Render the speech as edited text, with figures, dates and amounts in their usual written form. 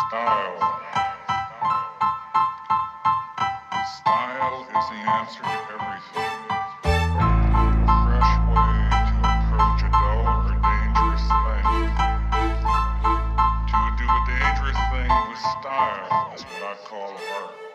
Style. Style is the answer to everything. A fresh way to approach a dull or dangerous thing. To do a dangerous thing with style is what I call art.